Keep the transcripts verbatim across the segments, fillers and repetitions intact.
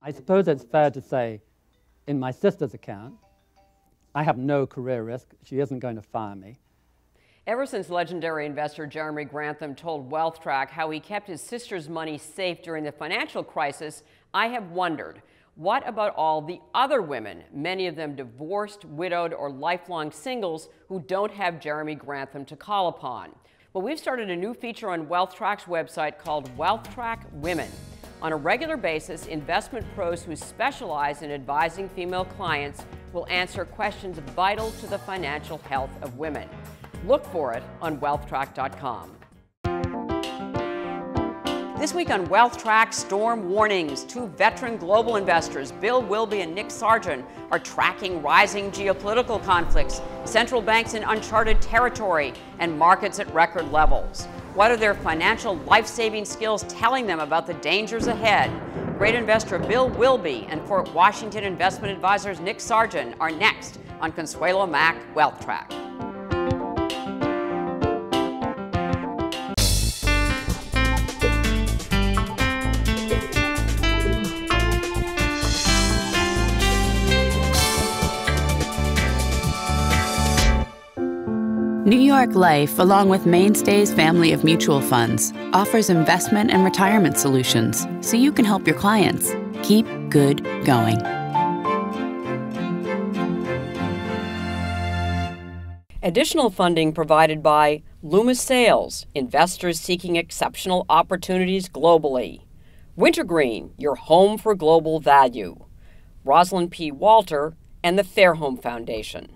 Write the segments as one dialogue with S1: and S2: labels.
S1: I suppose it's fair to say, in my sister's account, I have no career risk. She isn't going to fire me.
S2: Ever since legendary investor Jeremy Grantham told WealthTrack how he kept his sister's money safe during the financial crisis, I have wondered, what about all the other women, many of them divorced, widowed, or lifelong singles who don't have Jeremy Grantham to call upon? Well, we've started a new feature on WealthTrack's website called WealthTrack Women. On a regular basis, investment pros who specialize in advising female clients will answer questions vital to the financial health of women. Look for it on wealth track dot com. This week on WealthTrack, storm warnings. Two veteran global investors, Bill Wilby and Nick Sargen, are tracking rising geopolitical conflicts, central banks in uncharted territory, and markets at record levels. What are their financial life-saving skills telling them about the dangers ahead? Great investor Bill Wilby and Fort Washington investment advisors Nick Sargen are next on Consuelo Mack WealthTrack.
S3: New York Life, along with Mainstay's family of mutual funds, offers investment and retirement solutions so you can help your clients keep good going.
S2: Additional funding provided by Loomis Sales, investors seeking exceptional opportunities globally. Wintergreen, your home for global value. Rosalind P. Walter and the Fairhome Foundation.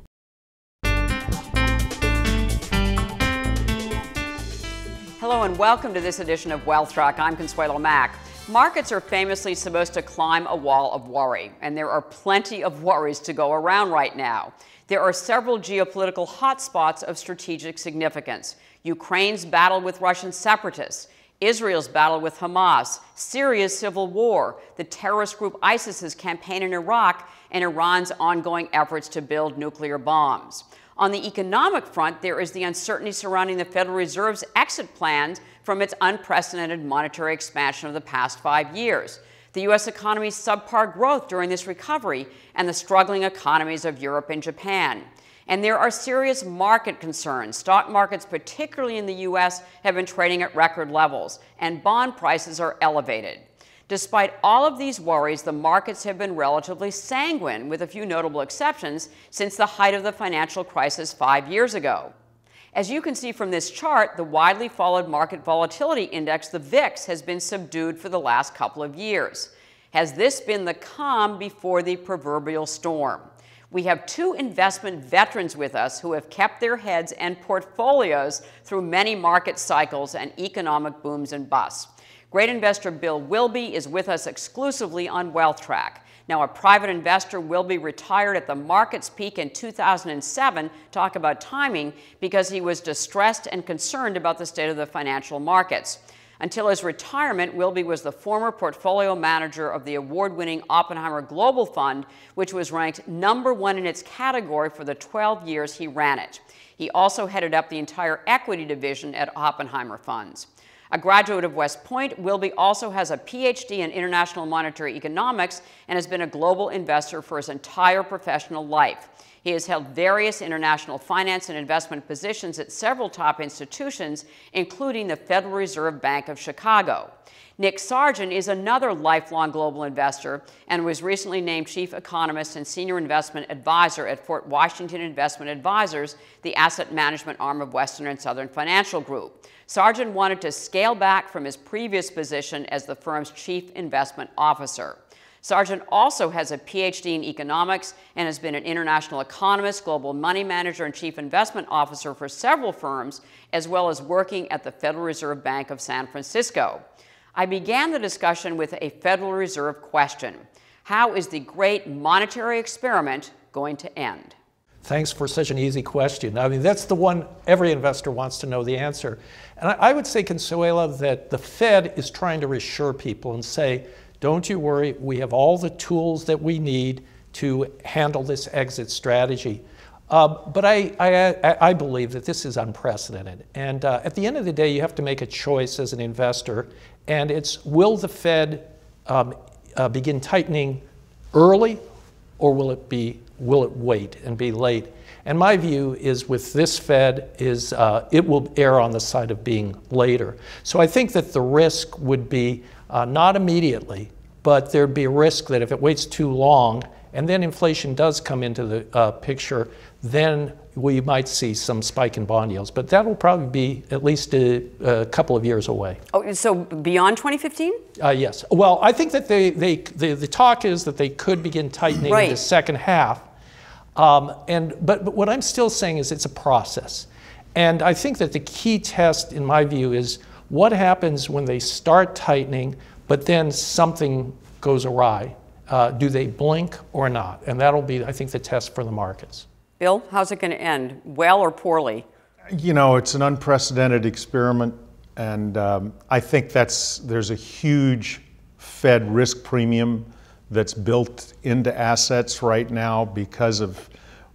S2: Hello and welcome to this edition of WealthTrack. I'm Consuelo Mack. Markets are famously supposed to climb a wall of worry, and there are plenty of worries to go around right now. There are several geopolitical hotspots of strategic significance. Ukraine's battle with Russian separatists, Israel's battle with Hamas, Syria's civil war, the terrorist group ISIS's campaign in Iraq, and Iran's ongoing efforts to build nuclear bombs. On the economic front, there is the uncertainty surrounding the Federal Reserve's exit plans from its unprecedented monetary expansion of the past five years, the U S economy's subpar growth during this recovery, and the struggling economies of Europe and Japan. And there are serious market concerns. Stock markets, particularly in the U S, have been trading at record levels, and bond prices are elevated. Despite all of these worries, the markets have been relatively sanguine, with a few notable exceptions, since the height of the financial crisis five years ago. As you can see from this chart, the widely followed market volatility index, the V I X, has been subdued for the last couple of years. Has this been the calm before the proverbial storm? We have two investment veterans with us who have kept their heads and portfolios through many market cycles and economic booms and busts. Great investor Bill Wilby is with us exclusively on WealthTrack. Now, a private investor, Wilby retired at the market's peak in two thousand seven, talk about timing, because he was distressed and concerned about the state of the financial markets. Until his retirement, Wilby was the former portfolio manager of the award-winning Oppenheimer Global Fund, which was ranked number one in its category for the twelve years he ran it. He also headed up the entire equity division at Oppenheimer Funds. A graduate of West Point, Wilby also has a P H D in international monetary economics and has been a global investor for his entire professional life. He has held various international finance and investment positions at several top institutions, including the Federal Reserve Bank of Chicago. Nick Sargen is another lifelong global investor and was recently named chief economist and senior investment advisor at Fort Washington Investment Advisors, the asset management arm of Western and Southern Financial Group. Sargen wanted to scale back from his previous position as the firm's chief investment officer. Sargen also has a P H D in economics and has been an international economist, global money manager, and chief investment officer for several firms, as well as working at the Federal Reserve Bank of San Francisco. I began the discussion with a Federal Reserve question. How is the great monetary experiment going to end?
S4: Thanks for such an easy question. I mean, that's the one every investor wants to know the answer. And I, I would say, Consuelo, that the Fed is trying to reassure people and say, don't you worry, we have all the tools that we need to handle this exit strategy. Uh, but I, I, I believe that this is unprecedented. And uh, at the end of the day, you have to make a choice as an investor. And it's, will the Fed um, uh, begin tightening early, or will it be, will it wait and be late? And my view is with this Fed is uh, it will err on the side of being later. So I think that the risk would be uh, not immediately, but there'd be a risk that if it waits too long and then inflation does come into the uh, picture, then we might see some spike in bond yields. But that will probably be at least a, a couple of years away.
S2: Oh, so beyond twenty fifteen?
S4: Uh, yes. Well, I think that they, they, they, the talk is that they could begin tightening
S2: right.
S4: in the second half. Um, and, but, but what I'm still saying is it's a process. And I think that the key test, in my view, is what happens when they start tightening, but then something goes awry. Uh, do they blink or not? And that'll be, I think, the test for the markets.
S2: Bill, how's it going to end? Well or poorly?
S5: You know, it's an unprecedented experiment. And um, I think that's, there's a huge Fed risk premium that's built into assets right now because of,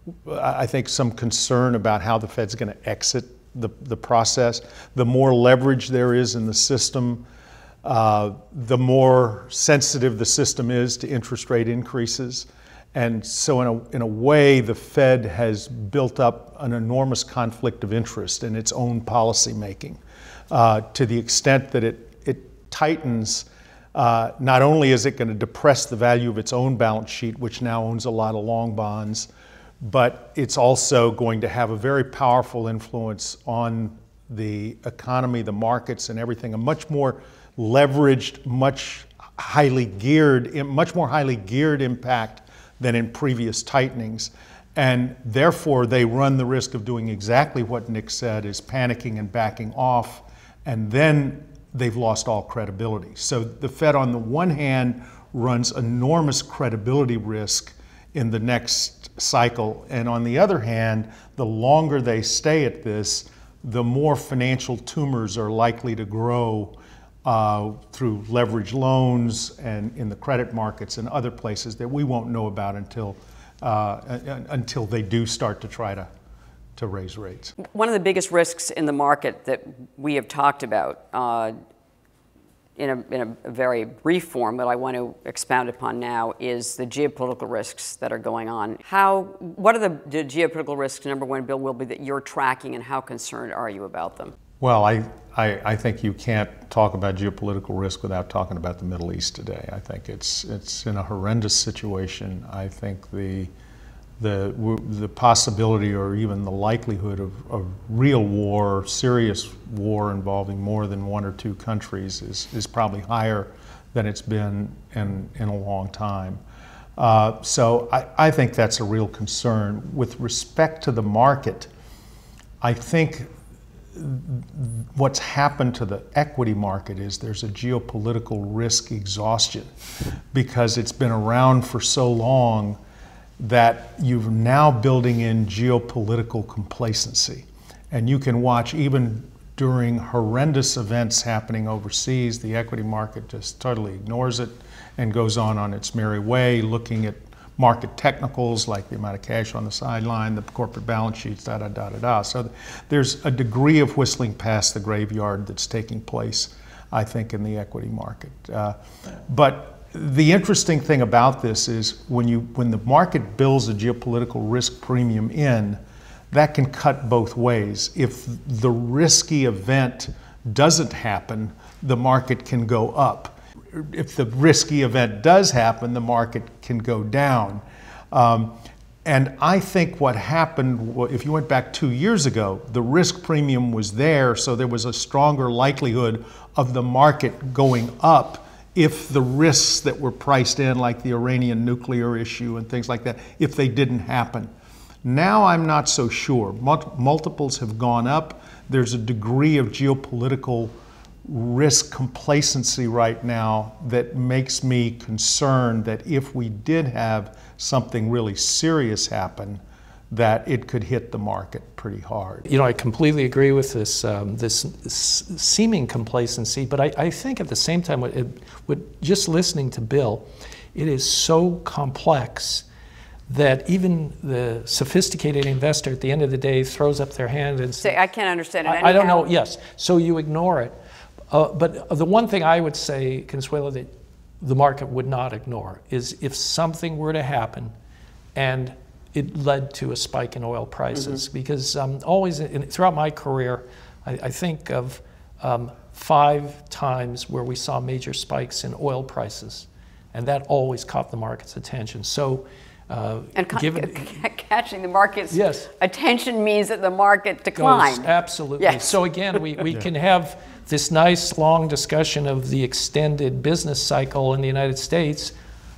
S5: I think, some concern about how the Fed's going to exit the, the process. The more leverage there is in the system, uh, the more sensitive the system is to interest rate increases. And so in a, in a way, the Fed has built up an enormous conflict of interest in its own policy making uh, to the extent that it, it tightens. Uh, not only is it going to depress the value of its own balance sheet, which now owns a lot of long bonds, but it's also going to have a very powerful influence on the economy, the markets, and everything. A much more leveraged, much highly geared, much more highly geared impact than in previous tightenings. And therefore, they run the risk of doing exactly what Nick said, is panicking and backing off, and then they've lost all credibility. So the Fed, on the one hand, runs enormous credibility risk in the next cycle, and on the other hand, the longer they stay at this, the more financial tumors are likely to grow uh, through leveraged loans and in the credit markets and other places that we won't know about until uh, until they do start to try to to raise rates.
S2: One of the biggest risks in the market that we have talked about uh, in, a, in a very brief form, but I want to expound upon now, is the geopolitical risks that are going on. How, what are the, the geopolitical risks, number one, Bill Wilby, that you're tracking, and how concerned are you about them?
S5: Well, I, I, I think you can't talk about geopolitical risk without talking about the Middle East today. I think it's, it's in a horrendous situation. I think the The, the possibility or even the likelihood of, of real war, serious war involving more than one or two countries is, is probably higher than it's been in, in a long time. Uh, so I, I think that's a real concern. With respect to the market, I think what's happened to the equity market is there's a geopolitical risk exhaustion because it's been around for so long that you're now building in geopolitical complacency. And you can watch, even during horrendous events happening overseas, the equity market just totally ignores it and goes on on its merry way, looking at market technicals like the amount of cash on the sideline, the corporate balance sheets, da da da da da. So there's a degree of whistling past the graveyard that's taking place, I think, in the equity market. Uh, but the interesting thing about this is when you when the market builds a geopolitical risk premium in, that can cut both ways. If the risky event doesn't happen, the market can go up. If the risky event does happen, the market can go down. Um, and I think what happened, if you went back two years ago, the risk premium was there, so there was a stronger likelihood of the market going up if the risks that were priced in, like the Iranian nuclear issue and things like that, if they didn't happen. Now I'm not so sure. Multiples have gone up. There's a degree of geopolitical risk complacency right now that makes me concerned that if we did have something really serious happen, that it could hit the market pretty hard.
S4: You know, I completely agree with this, um, this, this seeming complacency, but I, I think at the same time, with, with just listening to Bill, it is so complex that even the sophisticated investor at the end of the day throws up their hand and says,
S2: I can't understand it.
S4: I, I don't know, yes, so you ignore it. Uh, but the one thing I would say, Consuelo, that the market would not ignore is if something were to happen and it led to a spike in oil prices. Mm-hmm. Because um, always in, throughout my career, I, I think of um, five times where we saw major spikes in oil prices, and that always caught the market's attention. So, uh,
S2: and ca
S4: given,
S2: catching the market's
S4: yes.
S2: attention means that the market declined.
S4: Goes, absolutely.
S2: Yes.
S4: So again, we, we yeah. can have this nice long discussion of the extended business cycle in the United States,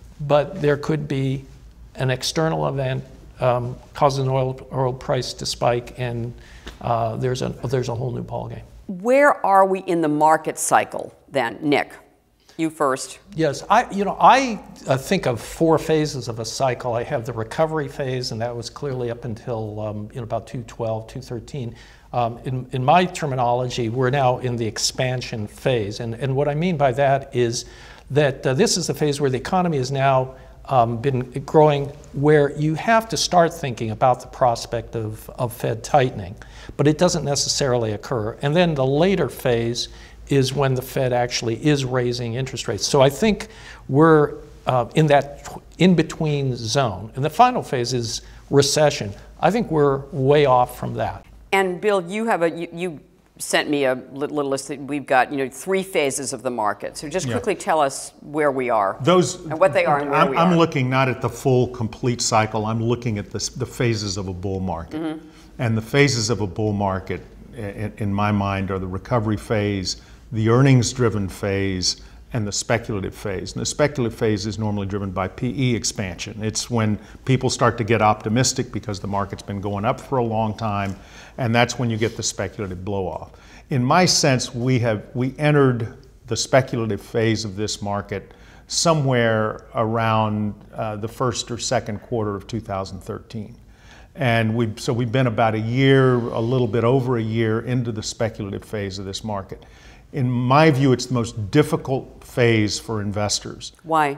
S4: but there could be an external event um, causing oil, oil price to spike, and uh, there's, a, there's a whole new ballgame.
S2: Where are we in the market cycle then, Nick? You first.
S4: Yes, I, you know, I uh, think of four phases of a cycle. I have the recovery phase, and that was clearly up until um, you know, about two twelve, two thirteen. Um, in, in my terminology, we're now in the expansion phase. And, and what I mean by that is that uh, this is the phase where the economy has now um, been growing, where you have to start thinking about the prospect of, of Fed tightening, but it doesn't necessarily occur. And then the later phase is when the Fed actually is raising interest rates. So I think we're uh, in that in-between zone. And the final phase is recession. I think we're way off from that.
S2: And Bill, you have a you, you sent me a little list that we've got, you know, three phases of the market. So just quickly yeah. tell us where we are.
S5: Those
S2: and what they are and where
S5: I'm,
S2: we
S5: I'm
S2: are.
S5: looking not at the full complete cycle. I'm looking at the, the phases of a bull market. Mm-hmm. And the phases of a bull market, in, in my mind, are the recovery phase, the earnings-driven phase, and the speculative phase. And the speculative phase is normally driven by P E expansion. It's when people start to get optimistic because the market's been going up for a long time, and that's when you get the speculative blow-off. In my sense, we have we entered the speculative phase of this market somewhere around uh, the first or second quarter of two thousand thirteen. And we so we've been about a year, a little bit over a year into the speculative phase of this market. In my view, it's the most difficult phase for investors.
S2: Why?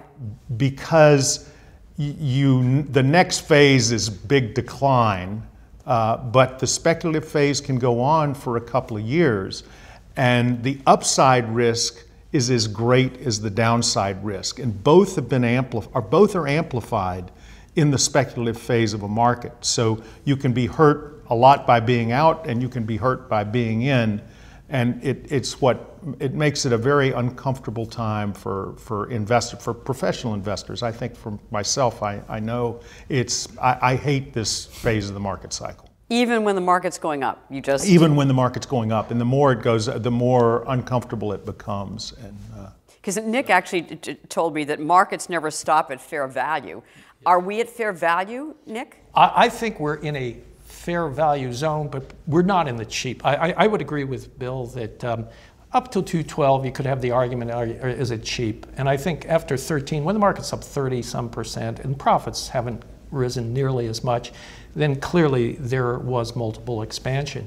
S5: Because you, the next phase is big decline, uh, but the speculative phase can go on for a couple of years, and the upside risk is as great as the downside risk, and both have been amplified, or both are amplified in the speculative phase of a market. So you can be hurt a lot by being out, and you can be hurt by being in. And it, it's what, it makes it a very uncomfortable time for, for investor, for professional investors. I think for myself, I, I know it's, I, I hate this phase of the market cycle.
S2: Even when the market's going up, you just...
S5: Even when the market's going up, and the more it goes, the more uncomfortable it becomes. And
S2: because uh, Nick actually t told me that markets never stop at fair value. Are we at fair value, Nick?
S4: I, I think we're in a fair value zone, but we're not in the cheap. I, I, I would agree with Bill that um, up till two twelve, you could have the argument, are, is it cheap? And I think after thirteen, when the market's up thirty some percent and profits haven't risen nearly as much, then clearly there was multiple expansion.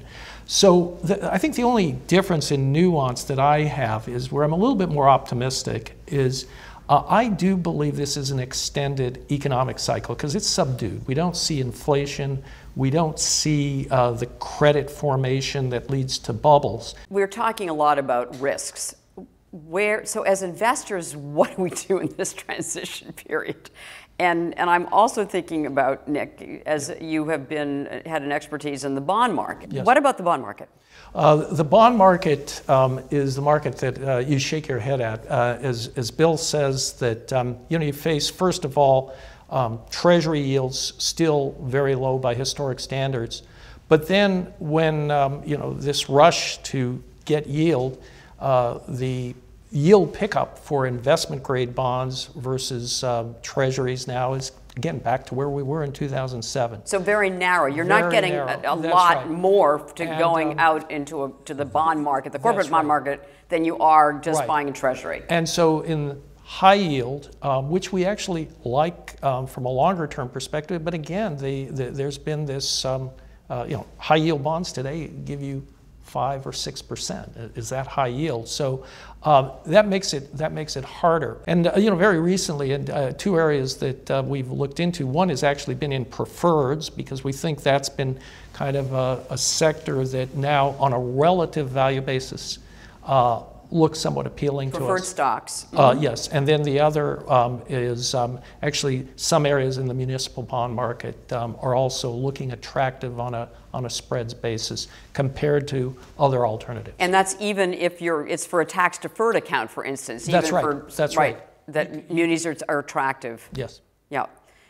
S4: So the, I think the only difference in nuance that I have is where I'm a little bit more optimistic is Uh, I do believe this is an extended economic cycle because it's subdued. We don't see inflation. We don't see uh, the credit formation that leads to bubbles.
S2: We're talking a lot about risks. Where, so as investors, what do we do in this transition period? And, and I'm also thinking about, Nick, as yeah. you have been, had an expertise in the bond market. Yes. What about the bond market?
S4: Uh, the bond market um, is the market that uh, you shake your head at. Uh, as, as Bill says, that um, you know, you face, first of all, um, treasury yields still very low by historic standards. But then when um, you know, this rush to get yield, uh, the yield pickup for investment grade bonds versus uh, treasuries now is, again, back to where we were in two thousand seven.
S2: So very narrow. You're
S4: very
S2: not getting
S4: narrow.
S2: a, a
S4: That's
S2: lot
S4: right.
S2: more to
S4: and,
S2: going
S4: um,
S2: out into a, to the bond market, the corporate
S4: That's
S2: bond
S4: right.
S2: market, than you are just
S4: Right.
S2: buying a treasury.
S4: And so in high yield, um, which we actually like um, from a longer term perspective, but again, the, the, there's been this, um, uh, you know, high yield bonds today give you five or six percent. Is that high yield? So uh, that makes it that makes it harder. And uh, you know, very recently, in uh, two areas that uh, we've looked into. One has actually been in preferreds because we think that's been kind of a, a sector that now, on a relative value basis, uh, look somewhat appealing to us.
S2: Preferred stocks.
S4: Uh, yes, and then the other um, is um, actually some areas in the municipal bond market um, are also looking attractive on a on a spreads basis compared to other alternatives.
S2: And that's even if you're, it's for a tax deferred account, for instance.
S4: That's
S2: even
S4: right.
S2: For,
S4: That's right.
S2: That munis are, are attractive.
S4: Yes.
S2: Yeah.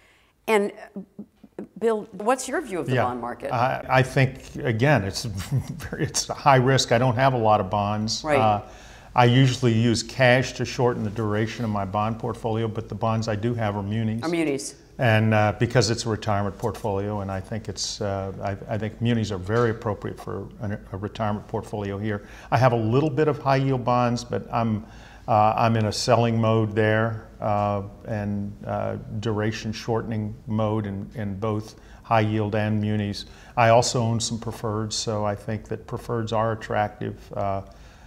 S2: And Bill, what's your view of the
S5: yeah.
S2: bond market?
S5: I, I think, again, it's it's high risk. I don't have a lot of bonds.
S2: Right.
S5: Uh, I usually use cash to shorten the duration of my bond portfolio, but the bonds I do have are munis.
S2: Are munis.
S5: And uh, because it's a retirement portfolio, and I think it's, uh, I, I think munis are very appropriate for a, a retirement portfolio here. I have a little bit of high yield bonds, but I'm, uh, I'm in a selling mode there uh, and uh, duration shortening mode in, in both high yield and munis. I also own some preferreds, so I think that preferreds are attractive. Uh,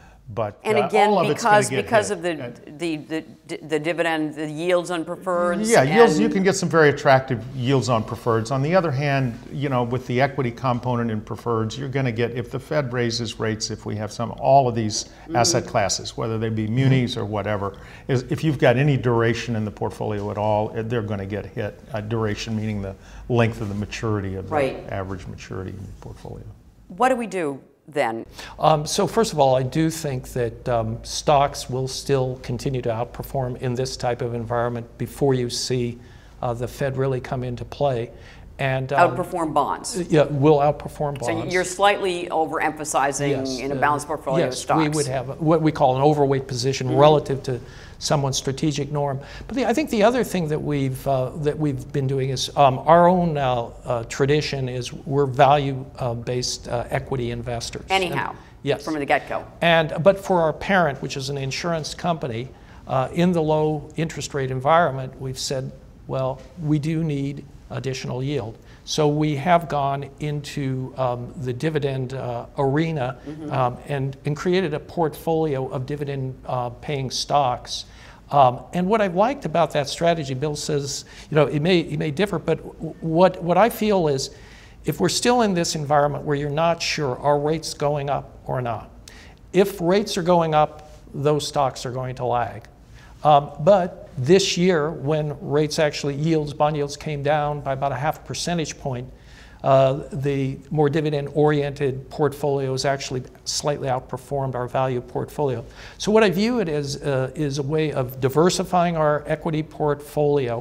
S5: But
S2: and
S5: uh,
S2: again,
S5: all of
S2: because
S5: it's
S2: because
S5: hit.
S2: of the, the the the dividend, the yields on preferreds.
S5: Yeah, yields.
S2: and
S5: You can get some very attractive yields on preferreds. On the other hand, you know, with the equity component in preferreds, you're going to get, if the Fed raises rates, if we have some, all of these mm-hmm. asset classes, whether they be munis or whatever, is if you've got any duration in the portfolio at all, they're going to get hit. Uh, duration meaning the length of the maturity of the
S2: right.
S5: average maturity in the portfolio.
S2: What do we do then?
S4: Um, so first of all, I do think that um, stocks will still continue to outperform in this type of environment before you see uh, the Fed really come into play. And um,
S2: outperform bonds.
S4: Yeah, will outperform bonds.
S2: So you're slightly overemphasizing
S4: yes,
S2: in a
S4: uh,
S2: balanced portfolio
S4: yes,
S2: of stocks.
S4: we would have a, what we call an overweight position mm-hmm. relative to someone's strategic norm. But the, I think the other thing that we've uh, that we've been doing is um, our own uh, uh, tradition is we're value-based uh, uh, equity investors.
S2: Anyhow,
S4: and, yes,
S2: from the get-go.
S4: And but for our parent, which is an insurance company, uh, in the low interest rate environment, we've said, well, we do need additional yield. So we have gone into um, the dividend uh, arena mm-hmm. um, and, and created a portfolio of dividend uh, paying stocks. Um, and what I've liked about that strategy, Bill says, you know, it may, it may differ, but what, what I feel is if we're still in this environment where you're not sure, are rates going up or not? If rates are going up, those stocks are going to lag. Um, but this year, when rates actually yields, bond yields came down by about a half percentage point, uh, the more dividend-oriented portfolios actually slightly outperformed our value portfolio. So what I view it as uh, is a way of diversifying our equity portfolio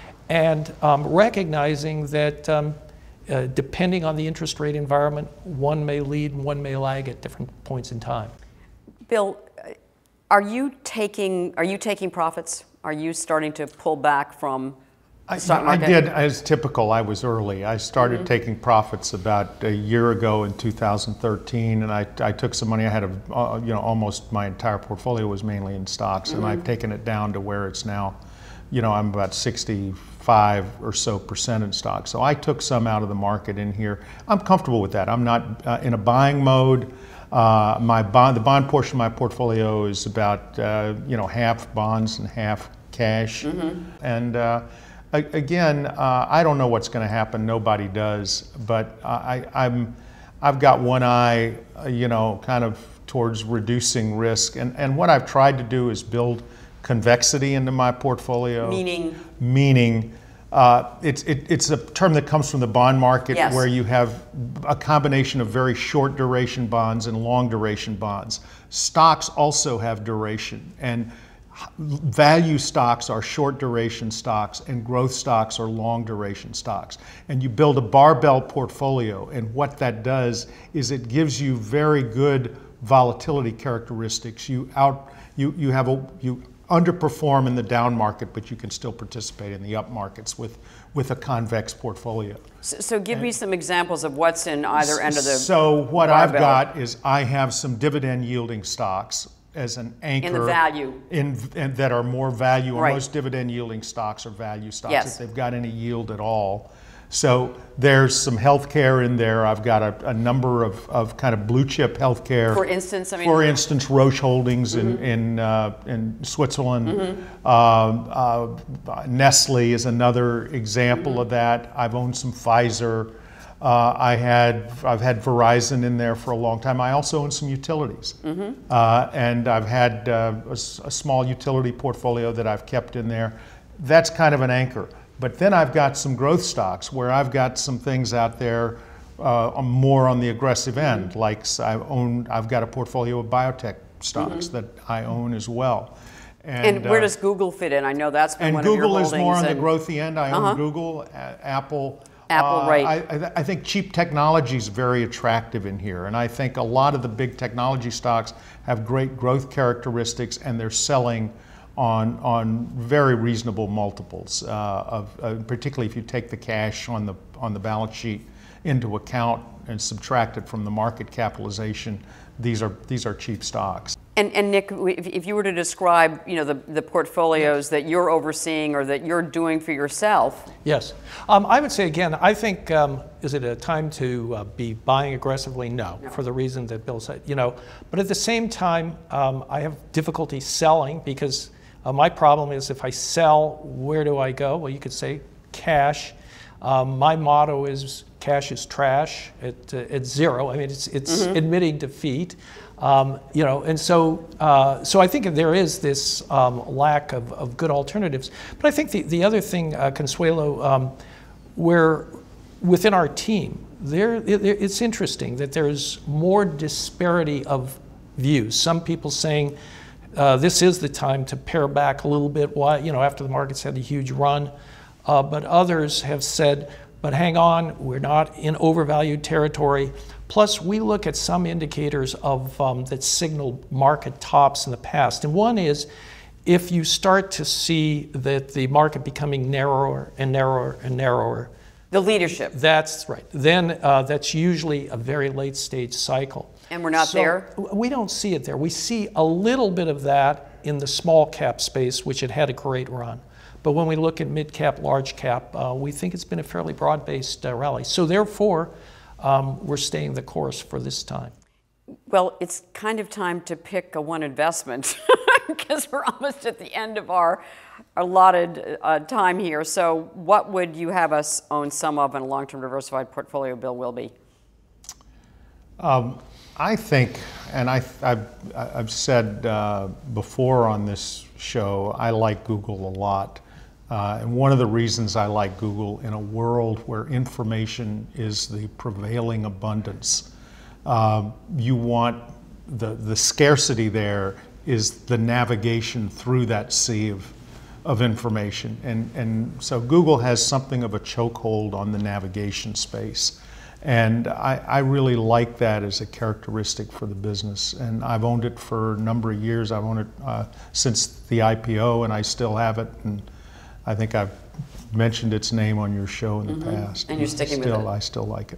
S4: and um, recognizing that um, uh, depending on the interest rate environment, one may lead and one may lag at different points in time.
S2: Bill, are you taking, are you taking profits? Are you starting to pull back from the stock market?
S5: I did, as typical. I was early. I started mm-hmm. taking profits about a year ago in two thousand thirteen, and I, I took some money. I had a, uh, you know, almost my entire portfolio was mainly in stocks, mm-hmm. and I've taken it down to where it's now, you know, I'm about sixty-five or so percent in stocks. So I took some out of the market in here. I'm comfortable with that. I'm not uh, in a buying mode. Uh, my bond, the bond portion of my portfolio is about uh, you know half bonds and half cash. Mm-hmm. And uh, again, uh, I don't know what's going to happen. Nobody does. But I, I'm, I've got one eye, uh, you know, kind of towards reducing risk. And and what I've tried to do is build convexity into my portfolio.
S2: Meaning.
S5: Meaning. Uh, it's, it, it's a term that comes from the bond market
S2: yes.
S5: where you have a combination of very short duration bonds and long duration bonds. Stocks also have duration, and value stocks are short duration stocks and growth stocks are long duration stocks. And you build a barbell portfolio, and what that does is it gives you very good volatility characteristics. You out, you, you have a, you underperform in the down market, but you can still participate in the up markets with, with a convex portfolio.
S2: So, so give and, me some examples of what's in either end of the
S5: So what
S2: barbell.
S5: I've got is I have some dividend yielding stocks as an anchor.
S2: In the value.
S5: In, in, that are more value.
S2: Right.
S5: Most dividend yielding stocks are value stocks
S2: yes.
S5: if they've got any yield at all. So there's some healthcare in there. I've got a, a number of, of kind of blue chip healthcare.
S2: For instance, I mean.
S5: For instance, Roche Holdings mm-hmm. in in, uh, in Switzerland. Mm-hmm. uh, uh, Nestle is another example mm-hmm. of that. I've owned some Pfizer. Uh, I had, I've had Verizon in there for a long time. I also own some utilities. Mm-hmm. uh, and I've had uh, a, a small utility portfolio that I've kept in there. That's kind of an anchor. But then I've got some growth stocks where I've got some things out there uh, more on the aggressive end. Mm-hmm. Like I own, I've got a portfolio of biotech stocks mm-hmm. that I own as well.
S2: And, and where
S5: uh,
S2: does Google fit in? I know that's been
S5: and
S2: one
S5: Google
S2: of your
S5: is
S2: holdings.
S5: more on
S2: and
S5: the growthy end. I
S2: uh-huh.
S5: own Google, uh, Apple.
S2: Apple,
S5: uh,
S2: right.
S5: I, I think cheap technology is very attractive in here. And I think a lot of the big technology stocks have great growth characteristics, and they're selling on, on very reasonable multiples, uh, of, uh, particularly if you take the cash on the, on the balance sheet into account and subtract it from the market capitalization. These are, these are cheap stocks.
S2: And, and Nick, if, if you were to describe, you know, the, the portfolios that you're overseeing or that you're doing for yourself.
S4: Yes. Um, I would say, again, I think, um, is it a time to uh, be buying aggressively? No, no, for the reason that Bill said, you know. But at the same time, um, I have difficulty selling because uh, my problem is if I sell, where do I go? Well, you could say cash. Um, my motto is cash is trash at, uh, at zero. I mean, it's, it's mm-hmm. admitting defeat. Um, you know, and so uh, so I think there is this um, lack of, of good alternatives. But I think the, the other thing, uh, Consuelo, um, where within our team, there it, it's interesting that there's more disparity of views. Some people saying uh, this is the time to pare back a little bit, why, you know, after the markets had a huge run. Uh, but others have said, but hang on, we're not in overvalued territory. Plus, we look at some indicators of um, that signal market tops in the past. And one is, if you start to see that the market becoming narrower and narrower and narrower.
S2: The leadership.
S4: That's right. Then uh, that's usually a very late stage cycle.
S2: And we're not
S4: so
S2: there?
S4: We don't see it there. We see a little bit of that in the small cap space, which had had a great run. But when we look at mid cap, large cap, uh, we think it's been a fairly broad-based uh, rally. So therefore, um, we're staying the course for this time.
S2: Well, it's kind of time to pick a one investment because we're almost at the end of our allotted uh, time here. So what would you have us own some of in a long-term diversified portfolio, Bill Wilby?
S5: Um, I think, and I, I've, I've said uh, before on this show, I like Google a lot. Uh, and one of the reasons I like Google, in a world where information is the prevailing abundance, uh, you want the, the scarcity there is the navigation through that sea of, of information. And, and so Google has something of a chokehold on the navigation space. And I, I really like that as a characteristic for the business. And I've owned it for a number of years. I've owned it uh, since the I P O, and I still have it. And I think I've mentioned its name on your show in the mm-hmm. past.
S2: And you're sticking
S5: still,
S2: with it.
S5: I still like it.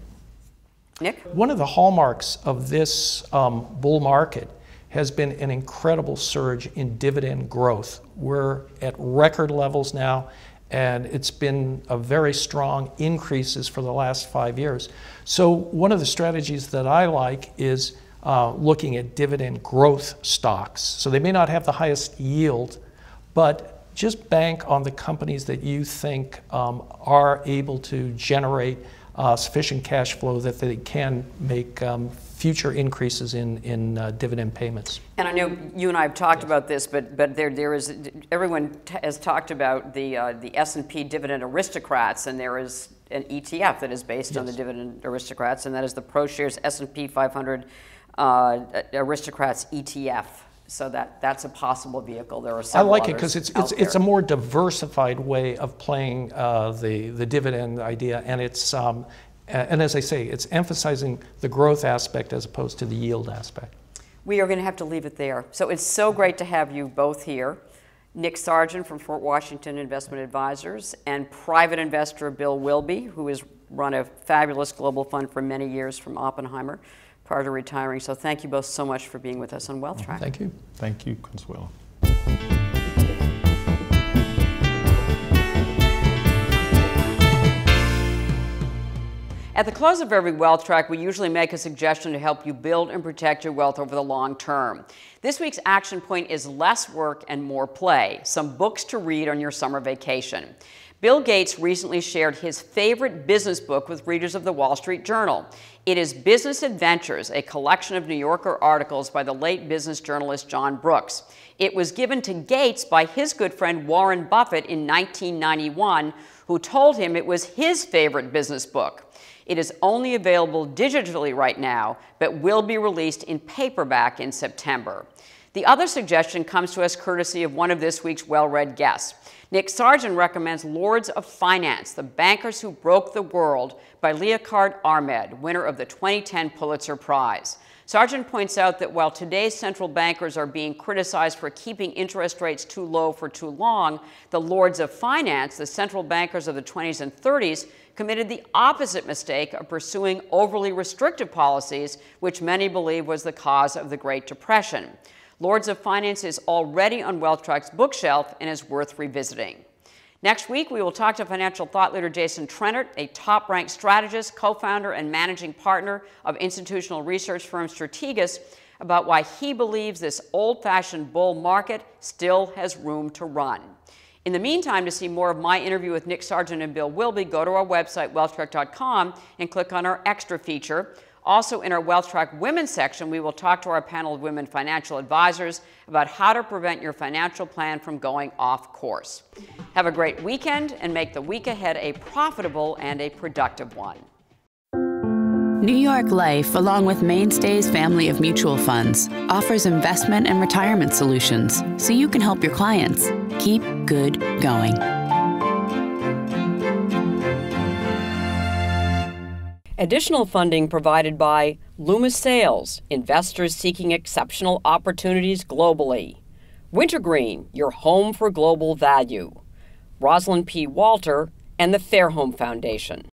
S2: Nick?
S4: One of the hallmarks of this um, bull market has been an incredible surge in dividend growth. We're at record levels now, and it's been a very strong increases for the last five years. So one of the strategies that I like is uh, looking at dividend growth stocks. So they may not have the highest yield, but just bank on the companies that you think um, are able to generate uh, sufficient cash flow that they can make um, future increases in, in uh, dividend payments.
S2: And I know you and I have talked yes. about this, but but there there is everyone t has talked about the uh, the S and P Dividend Aristocrats, and there is an E T F that is based yes. on the Dividend Aristocrats, and that is the ProShares S and P five hundred uh, Aristocrats E T F. So that that's a possible vehicle. There are several
S4: I like it because it's it's
S2: there.
S4: it's a more diversified way of playing uh, the the dividend idea, and it's um, and as I say, it's emphasizing the growth aspect as opposed to the yield aspect.
S2: We are going to have to leave it there. So it's so great to have you both here. Nick Sargen from Fort Washington Investment Advisors and private investor Bill Wilby, who has run a fabulous global fund for many years from Oppenheimer prior to retiring. So thank you both so much for being with us on WealthTrack.
S4: Thank you.
S5: Thank you, Consuelo.
S2: At the close of every Wealth Track, we usually make a suggestion to help you build and protect your wealth over the long term. This week's action point is less work and more play, some books to read on your summer vacation. Bill Gates recently shared his favorite business book with readers of the Wall Street Journal. It is Business Adventures, a collection of New Yorker articles by the late business journalist John Brooks. It was given to Gates by his good friend Warren Buffett in nineteen ninety-one, who told him it was his favorite business book. It is only available digitally right now, but will be released in paperback in September. The other suggestion comes to us courtesy of one of this week's well-read guests. Nick Sargen recommends Lords of Finance, The Bankers Who Broke the World by Liakart Ahmed, winner of the twenty ten Pulitzer Prize. Sargen points out that while today's central bankers are being criticized for keeping interest rates too low for too long, the Lords of Finance, the central bankers of the twenties and thirties, committed the opposite mistake of pursuing overly restrictive policies, which many believe was the cause of the Great Depression. Lords of Finance is already on WealthTrack's bookshelf and is worth revisiting. Next week, we will talk to financial thought leader Jason Trennert, a top-ranked strategist, co-founder, and managing partner of institutional research firm Strategas, about why he believes this old-fashioned bull market still has room to run. In the meantime, to see more of my interview with Nick Sargen and Bill Wilby, go to our website, wealth track dot com, and click on our extra feature. Also, in our WealthTrack Women section, we will talk to our panel of women financial advisors about how to prevent your financial plan from going off course. Have a great weekend and make the week ahead a profitable and a productive one.
S3: New York Life, along with Mainstay's family of mutual funds, offers investment and retirement solutions so you can help your clients keep good going.
S2: Additional funding provided by Loomis Sales, investors seeking exceptional opportunities globally. Wintergreen, your home for global value. Rosalind P. Walter and the Fair Home Foundation.